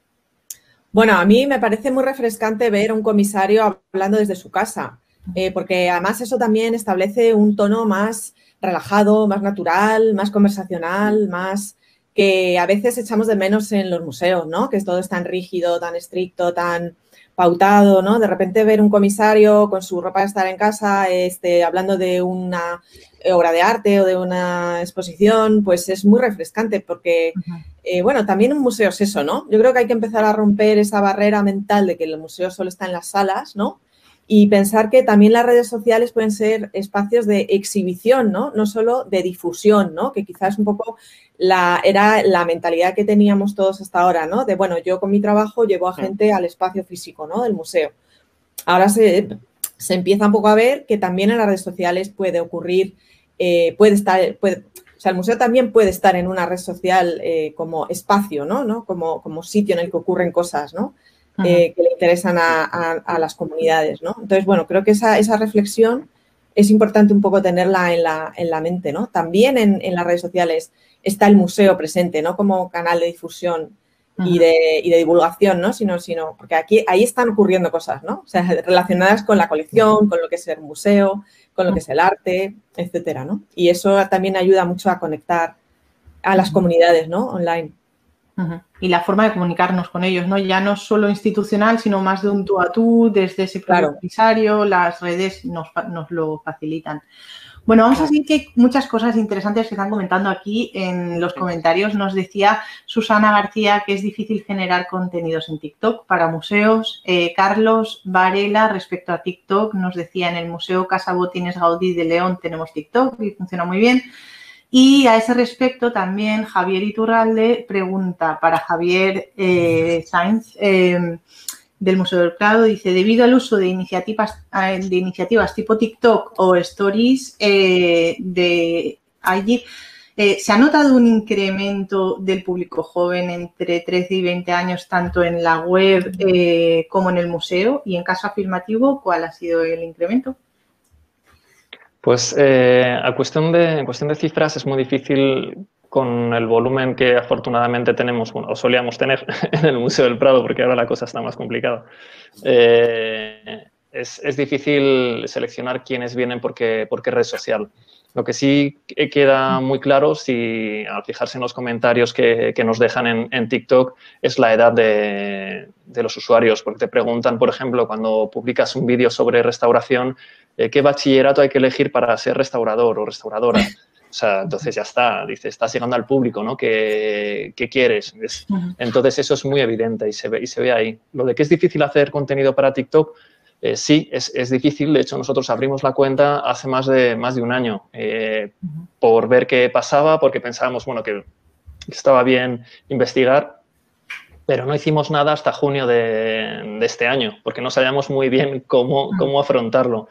S2: Bueno, a mí me parece muy refrescante ver a un comisario hablando desde su casa, eh, porque además eso también establece un tono más relajado, más natural, más conversacional, más que a veces echamos de menos en los museos, ¿no? Que todo es tan rígido, tan estricto, tan pautado, ¿no? De repente ver un comisario con su ropa de estar en casa, este, hablando de una obra de arte o de una exposición, pues es muy refrescante porque, eh, bueno, también un museo es eso, ¿no? Yo creo que hay que empezar a romper esa barrera mental de que el museo solo está en las salas, ¿no? Y pensar que también las redes sociales pueden ser espacios de exhibición, ¿no? No solo de difusión, ¿no? Que quizás un poco la, era la mentalidad que teníamos todos hasta ahora, ¿no? De, bueno, yo con mi trabajo llevo a gente al espacio físico, ¿no? Del museo. Ahora se, se empieza un poco a ver que también en las redes sociales puede ocurrir, eh, puede estar, puede, o sea, el museo también puede estar en una red social eh, como espacio, ¿no? ¿no? Como, como sitio en el que ocurren cosas, ¿no? Eh, que le interesan a, a, a las comunidades, ¿no? Entonces, bueno, creo que esa, esa reflexión es importante un poco tenerla en la, en la mente, ¿no? También en, en las redes sociales está el museo presente, no como canal de difusión y de, y de divulgación, ¿no? Sino, sino, porque aquí, ahí están ocurriendo cosas, ¿no? O sea, relacionadas con la colección, con lo que es el museo, con lo que es el arte, etcétera, ¿no? Y eso también ayuda mucho a conectar a las comunidades, ¿no? Online.
S1: Uh-huh. Y la forma de comunicarnos con ellos, ¿no? Ya no solo institucional, sino más de un tú a tú, desde ese propio comisario, las redes nos, nos lo facilitan. Bueno, vamos a decir que hay muchas cosas interesantes que están comentando aquí en los comentarios. Nos decía Susana García que es difícil generar contenidos en TikTok para museos. Eh, Carlos Varela, respecto a TikTok, nos decía en el Museo Casa Botines Gaudí de León tenemos TikTok y funciona muy bien. Y a ese respecto también Javier Iturralde pregunta para Javier eh, Sainz eh, del Museo del Prado, dice, debido al uso de iniciativas, de iniciativas tipo TikTok o Stories eh, de allí, eh, ¿se ha notado un incremento del público joven entre trece y veinte años tanto en la web eh, como en el museo? Y en caso afirmativo, ¿cuál ha sido el incremento?
S3: Pues eh, a cuestión de, en cuestión de cifras es muy difícil con el volumen que afortunadamente tenemos, bueno, o solíamos tener en el Museo del Prado, porque ahora la cosa está más complicada. Eh, es, es difícil seleccionar quiénes vienen por qué, por qué red social. Lo que sí queda muy claro, si al fijarse en los comentarios que, que nos dejan en, en TikTok, es la edad de, de los usuarios, porque te preguntan, por ejemplo, cuando publicas un vídeo sobre restauración, eh, ¿qué bachillerato hay que elegir para ser restaurador o restauradora? O sea, entonces ya está, dice, estás llegando al público, ¿no? ¿Qué, qué quieres? Es, entonces eso es muy evidente y se ve, y se ve ahí. Lo de que es difícil hacer contenido para TikTok, Eh, sí, es, es difícil. De hecho, nosotros abrimos la cuenta hace más de, más de un año eh, uh-huh. por ver qué pasaba, porque pensábamos, bueno, que estaba bien investigar, pero no hicimos nada hasta junio de, de este año, porque no sabíamos muy bien cómo, uh-huh. cómo afrontarlo.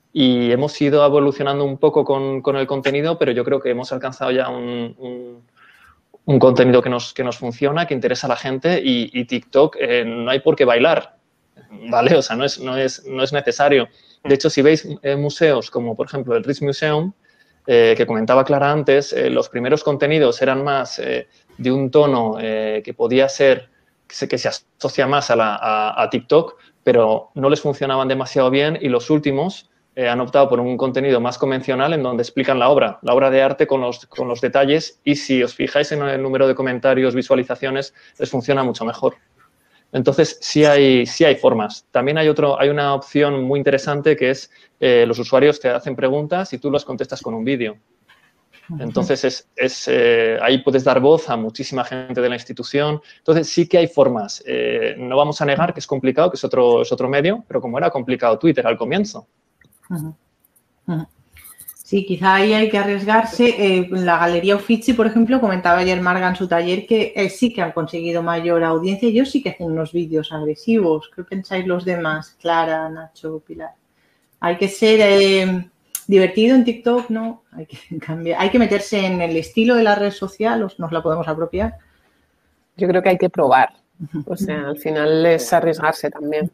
S3: Y hemos ido evolucionando un poco con, con el contenido, pero yo creo que hemos alcanzado ya un, un, un contenido que nos, que nos funciona, que interesa a la gente y, y TikTok eh, no hay por qué bailar. ¿Vale? O sea, no es, no es, no es necesario. De hecho, si veis eh, museos como, por ejemplo, el Rijksmuseum, eh, que comentaba Clara antes, eh, los primeros contenidos eran más eh, de un tono eh, que podía ser, que se, que se asocia más a, la, a, a TikTok, pero no les funcionaban demasiado bien y los últimos eh, han optado por un contenido más convencional en donde explican la obra, la obra de arte con los, con los detalles y si os fijáis en el número de comentarios, visualizaciones, les funciona mucho mejor. Entonces, sí hay, sí hay formas. También hay, otro, hay una opción muy interesante que es eh, los usuarios te hacen preguntas y tú las contestas con un vídeo. Entonces, es, es, eh, ahí puedes dar voz a muchísima gente de la institución. Entonces, sí que hay formas. Eh, no vamos a negar que es complicado, que es otro, es otro medio, pero como era complicado Twitter al comienzo.
S1: Uh-huh. Uh-huh. Sí, quizá ahí hay que arriesgarse. Eh, la Galería Uffizi, por ejemplo, comentaba ayer Marga en su taller que eh, sí que han conseguido mayor audiencia. Ellos sí que hacen unos vídeos agresivos. ¿Qué pensáis los demás? Clara, Nacho, Pilar. Hay que ser eh, divertido en TikTok, ¿no? Hay que cambiar. Hay que meterse en el estilo de la red social, ¿nos la podemos apropiar?
S4: Yo creo que hay que probar. O sea, al final es arriesgarse también.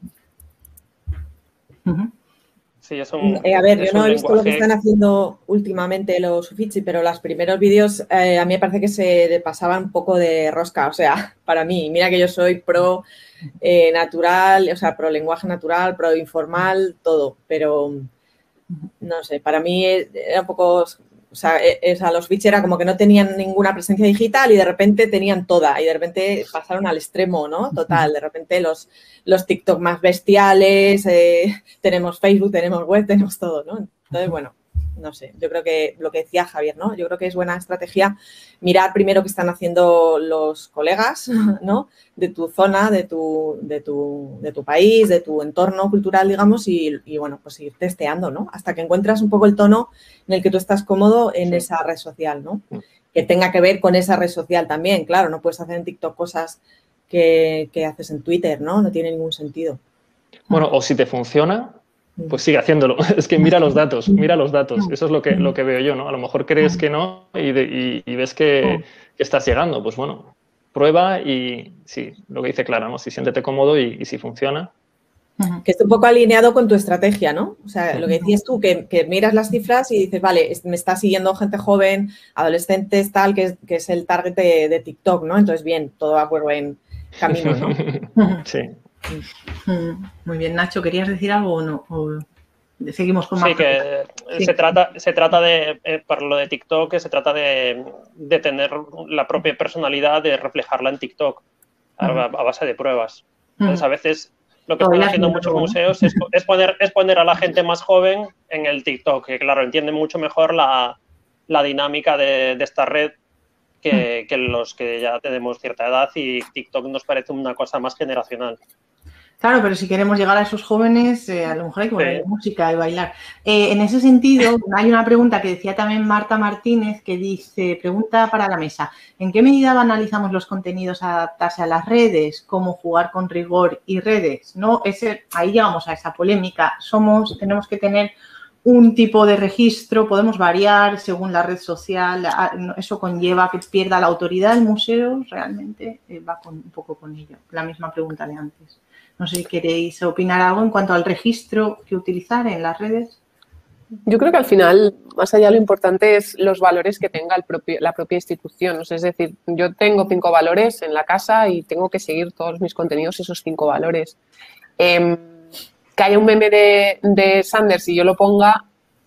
S5: Sí, es un,
S2: eh, a ver,
S5: es
S2: yo no he visto
S5: lenguaje...
S2: lo que están haciendo últimamente los Uffizi, pero los primeros vídeos eh, a mí me parece que se pasaban un poco de rosca, o sea, para mí, mira que yo soy pro eh, natural, o sea, pro lenguaje natural, pro informal, todo, pero no sé, para mí era un poco, o sea, es, a los Uffizi era como que no tenían ninguna presencia digital y de repente tenían toda y de repente pasaron al extremo, ¿no? Total, de repente los, los TikTok más bestiales, eh, tenemos Facebook, tenemos web, tenemos todo, ¿no? Entonces, bueno, no sé, yo creo que lo que decía Javier, ¿no? Yo creo que es buena estrategia mirar primero qué están haciendo los colegas, ¿no? De tu zona, de tu, de tu, de tu país, de tu entorno cultural, digamos, y, y, bueno, pues ir testeando, ¿no? Hasta que encuentras un poco el tono en el que tú estás cómodo en sí. esa red social, ¿no? Que tenga que ver con esa red social también, claro, no puedes hacer en TikTok cosas que, que haces en Twitter, ¿no? No tiene ningún sentido.
S3: Bueno, o si te funciona, pues sigue haciéndolo. Es que mira los datos, mira los datos. Eso es lo que, lo que veo yo, ¿no? A lo mejor crees que no y, de, y, y ves que, que estás llegando. Pues bueno, prueba y sí, lo que dice Clara, ¿no? Si siéntete cómodo y, y si funciona.
S2: Que esté un poco alineado con tu estrategia, ¿no? O sea, lo que decías tú, que, que miras las cifras y dices, vale, me está siguiendo gente joven, adolescentes, tal, que es, que es el target de, de TikTok, ¿no? Entonces, bien, todo va por buen camino, ¿no?
S3: Sí.
S1: Muy bien, Nacho, ¿querías decir algo o no? ¿O seguimos con más?
S5: Sí, que sí. Se, trata, se trata de, eh, para lo de TikTok, que se trata de, de tener la propia personalidad, de reflejarla en TikTok a, uh-huh. a base de pruebas. Entonces, a veces lo que están haciendo muchos museos es, es, poner, es poner a la gente más joven en el TikTok, que claro, entienden mucho mejor la, la dinámica de, de esta red que, que los que ya tenemos cierta edad y TikTok nos parece una cosa más generacional.
S1: Claro, pero si queremos llegar a esos jóvenes, eh, a lo mejor hay que poner sí. música y bailar. Eh, en ese sentido, hay una pregunta que decía también Marta Martínez, que dice, pregunta para la mesa, ¿en qué medida analizamos los contenidos a adaptarse a las redes? ¿Cómo jugar con rigor y redes? ¿No? Ese, ahí llegamos a esa polémica. Somos, tenemos que tener un tipo de registro, podemos variar según la red social, eso conlleva que pierda la autoridad del museo, realmente eh, va con, un poco con ello. La misma pregunta de antes. No sé si queréis opinar algo en cuanto al registro que utilizar en las redes.
S4: Yo creo que al final, más allá, lo importante es los valores que tenga el propio, la propia institución. O sea, es decir, yo tengo cinco valores en la casa y tengo que seguir todos mis contenidos esos cinco valores. Eh, que haya un meme de, de Sanders y yo lo ponga,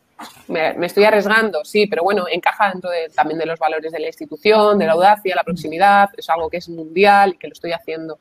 S4: me, me estoy arriesgando, sí, pero bueno, encaja dentro de, también de los valores de la institución, de la audacia, la proximidad, es algo que es mundial y que lo estoy haciendo.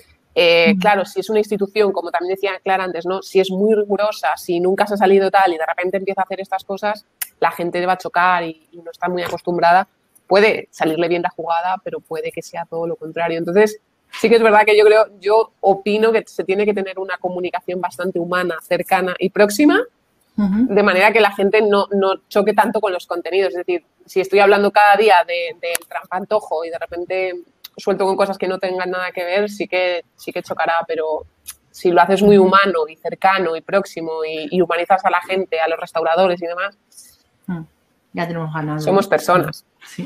S4: Eh, claro, si es una institución, como también decía Clara antes, ¿no? Si es muy rigurosa, si nunca se ha salido tal y de repente empieza a hacer estas cosas, la gente va a chocar y, y no está muy acostumbrada. Puede salirle bien la jugada, pero puede que sea todo lo contrario. Entonces, sí que es verdad que yo creo, yo opino que se tiene que tener una comunicación bastante humana, cercana y próxima, uh-huh. de manera que la gente no, no choque tanto con los contenidos. Es decir, si estoy hablando cada día del de, de trampantojo y de repente suelto con cosas que no tengan nada que ver, sí que, sí que chocará, pero si lo haces muy humano y cercano y próximo y, y humanizas a la gente, a los restauradores y demás,
S1: ya tenemos ganado.
S4: Somos personas.
S1: Sí.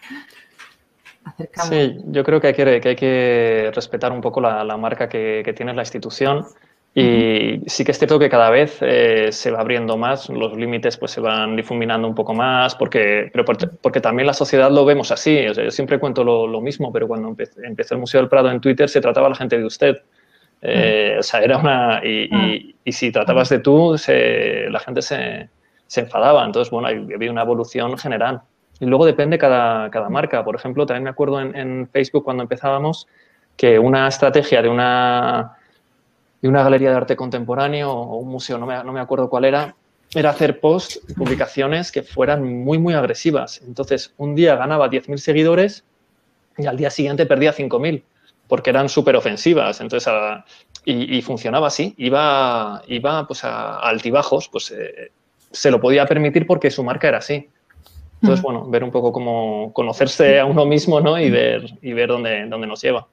S3: Sí, yo creo que hay que, que, hay que respetar un poco la, la marca que, que tiene la institución. Y uh-huh. sí que es cierto que cada vez eh, se va abriendo más, los límites pues se van difuminando un poco más, porque, pero por, porque también la sociedad lo vemos así. O sea, yo siempre cuento lo, lo mismo, pero cuando empecé, empecé el Museo del Prado en Twitter se trataba a la gente de usted. Eh, uh-huh. O sea, era una... Y, uh-huh. y, y si tratabas de tú, se, la gente se, se enfadaba. Entonces, bueno, había una evolución general. Y luego depende cada, cada marca. Por ejemplo, también me acuerdo en, en Facebook cuando empezábamos que una estrategia de una... de una galería de arte contemporáneo o un museo, no me, no me acuerdo cuál era, era hacer posts, publicaciones que fueran muy, muy agresivas. Entonces, un día ganaba diez mil seguidores y al día siguiente perdía cinco mil, porque eran súper ofensivas. Entonces, a, y, y funcionaba así, iba, iba pues a, a altibajos, pues eh, se lo podía permitir porque su marca era así. Entonces, bueno, ver un poco cómo conocerse a uno mismo, ¿no? y ver, y ver dónde, dónde nos lleva.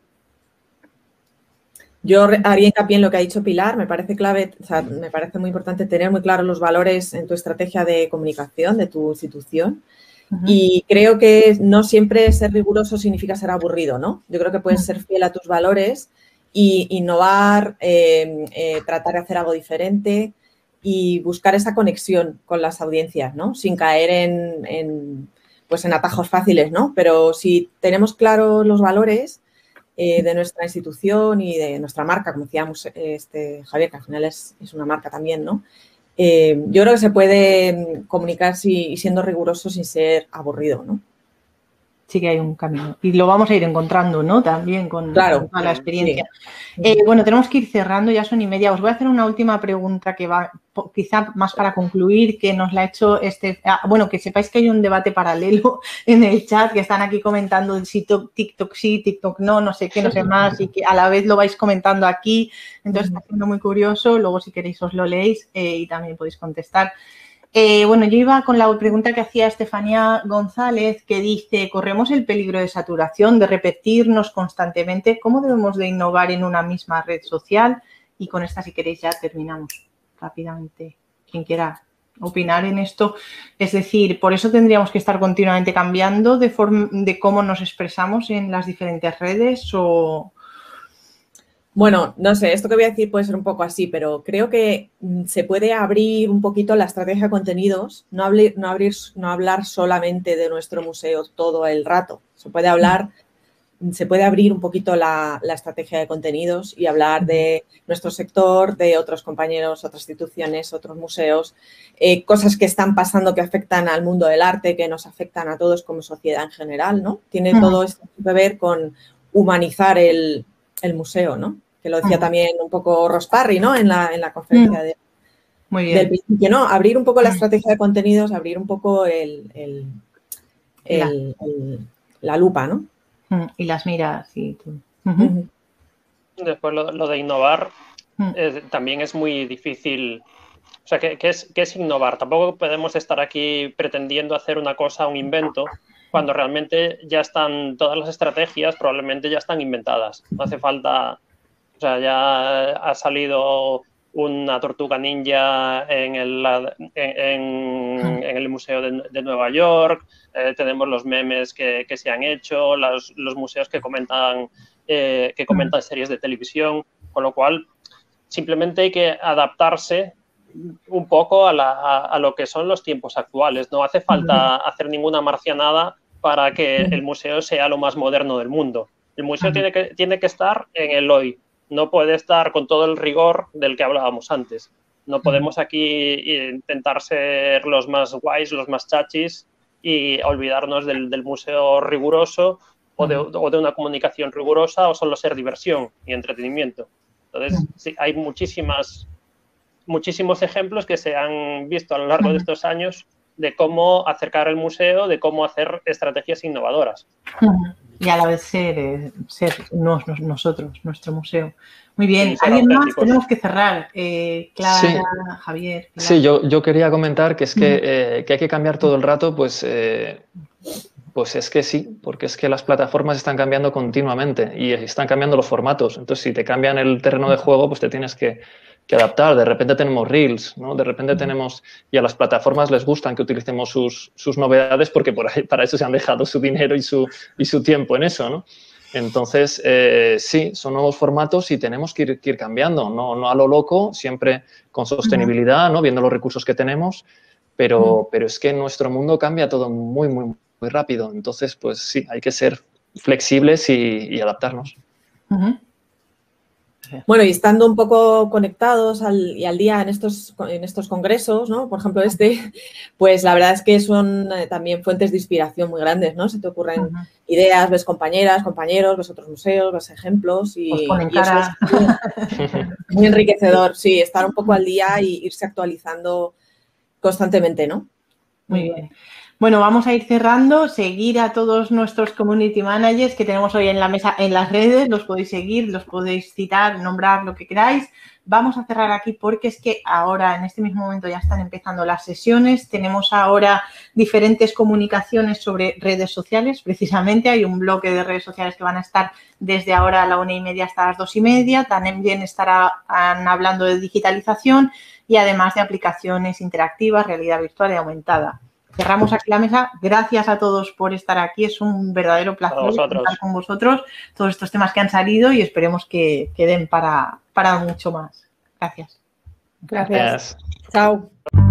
S2: Yo haría hincapié en lo que ha dicho Pilar, me parece clave, o sea, me parece muy importante tener muy claros los valores en tu estrategia de comunicación de tu institución Uh-huh. Y creo que no siempre ser riguroso significa ser aburrido, ¿no? Yo creo que puedes ser fiel a tus valores y innovar, eh, eh, tratar de hacer algo diferente y buscar esa conexión con las audiencias, ¿no? Sin caer en, en, pues en atajos fáciles, ¿no? Pero si tenemos claros los valores eh, de nuestra institución y de nuestra marca, como decíamos este, Javier, que al final es, es una marca también, ¿no? Eh, yo creo que se puede comunicar si, siendo riguroso sin ser aburrido, ¿no?
S1: Sí que hay un camino. Y lo vamos a ir encontrando, ¿no? También con,
S2: claro,
S1: con la experiencia.
S2: Sí.
S1: Eh, bueno, tenemos que ir cerrando, ya son y media. Os voy a hacer una última pregunta que va quizá más para concluir, que nos la ha hecho este... Ah, bueno, que sepáis que hay un debate paralelo en el chat, que están aquí comentando si TikTok sí, TikTok no, no sé qué, no sé más, y que a la vez lo vais comentando aquí. Entonces está siendo muy curioso. Luego, si queréis, os lo leéis eh, y también podéis contestar. Eh, bueno, yo iba con la pregunta que hacía Estefanía González, que dice, ¿corremos el peligro de saturación, de repetirnos constantemente? ¿Cómo debemos de innovar en una misma red social? Y con esta, si queréis, ya terminamos rápidamente. Quien quiera opinar en esto. Es decir, por eso tendríamos que estar continuamente cambiando de, forma, de cómo nos expresamos en las diferentes redes o...
S2: Bueno, no sé, esto que voy a decir puede ser un poco así, pero creo que se puede abrir un poquito la estrategia de contenidos, no, abrir, no, abrir, no hablar solamente de nuestro museo todo el rato. Se puede hablar, se puede abrir un poquito la, la estrategia de contenidos y hablar de nuestro sector, de otros compañeros, otras instituciones, otros museos, eh, cosas que están pasando que afectan al mundo del arte, que nos afectan a todos como sociedad en general, ¿no? Tiene todo esto que ver con humanizar el... el museo, ¿no? Que lo decía uh-huh. también un poco Ross Parry, ¿no? En la, en la conferencia de,
S1: Muy bien.
S2: del principio, ¿no? Abrir un poco la estrategia de contenidos, abrir un poco el, el, el, la. el la lupa, ¿no?
S1: Y las miras y tú.
S5: Uh-huh. Uh-huh. Después lo, lo de innovar uh-huh. eh, también es muy difícil. O sea, ¿qué, qué, es, ¿qué es innovar? Tampoco podemos estar aquí pretendiendo hacer una cosa, un invento, cuando realmente ya están todas las estrategias, probablemente ya están inventadas. No hace falta, o sea, ya ha salido una tortuga ninja en el, en, en, en el Museo de, de Nueva York, eh, tenemos los memes que, que se han hecho, los, los museos que comentan, eh, que comentan series de televisión, con lo cual simplemente hay que adaptarse un poco a, la, a, a lo que son los tiempos actuales. No hace falta hacer ninguna marcianada para que el museo sea lo más moderno del mundo. El museo tiene que, tiene que estar en el hoy. No puede estar con todo el rigor del que hablábamos antes. No podemos aquí intentar ser los más guays, los más chachis y olvidarnos del, del museo riguroso o de, o de una comunicación rigurosa o solo ser diversión y entretenimiento. Entonces, sí, hay muchísimas... muchísimos ejemplos que se han visto a lo largo de estos años de cómo acercar el museo, de cómo hacer estrategias innovadoras.
S1: Y a la vez ser, ser nos, nos, nosotros, nuestro museo. Muy bien. Sí, ¿alguien más? Tenemos que cerrar. Eh, Clara, sí. Javier. Pilar.
S3: Sí, yo, yo quería comentar que es que, eh, que hay que cambiar todo el rato, pues... Eh, Pues es que sí, porque es que las plataformas están cambiando continuamente y están cambiando los formatos. Entonces, si te cambian el terreno de juego, pues te tienes que, que adaptar. De repente tenemos Reels, ¿no? De repente tenemos... Y a las plataformas les gustan que utilicemos sus, sus novedades porque por ahí, para eso se han dejado su dinero y su, y su tiempo en eso, ¿no? Entonces, eh, sí, son nuevos formatos y tenemos que ir, que ir cambiando. No, no a lo loco, siempre con sostenibilidad, ¿no? Viendo los recursos que tenemos. Pero, pero es que en nuestro mundo cambia todo muy, muy, muy rápido. Entonces, pues sí, hay que ser flexibles y, y adaptarnos.
S2: Uh-huh. Bueno, y estando un poco conectados al, y al día en estos, en estos congresos, ¿no? Por ejemplo, este, pues la verdad es que son eh, también fuentes de inspiración muy grandes, ¿no? Se te ocurren uh-huh. ideas, ves compañeras, compañeros, ves otros museos, ves ejemplos y,
S1: Os ponen
S2: y
S1: cara.
S2: Eso es muy, muy enriquecedor, sí, estar un poco al día y irse actualizando constantemente, ¿no?
S1: Muy bien. Bueno, vamos a ir cerrando. Seguir a todos nuestros community managers que tenemos hoy en la mesa en las redes. Los podéis seguir, los podéis citar, nombrar, lo que queráis. Vamos a cerrar aquí porque es que ahora, en este mismo momento, ya están empezando las sesiones. Tenemos ahora diferentes comunicaciones sobre redes sociales. Precisamente hay un bloque de redes sociales que van a estar desde ahora a la una y media hasta las dos y media. También estarán hablando de digitalización y además de aplicaciones interactivas, realidad virtual y aumentada. cerramos aquí la mesa. Gracias a todos por estar aquí. Es un verdadero placer estar con vosotros todos estos temas que han salido y esperemos que queden para, para mucho más. Gracias.
S2: Gracias. Chao.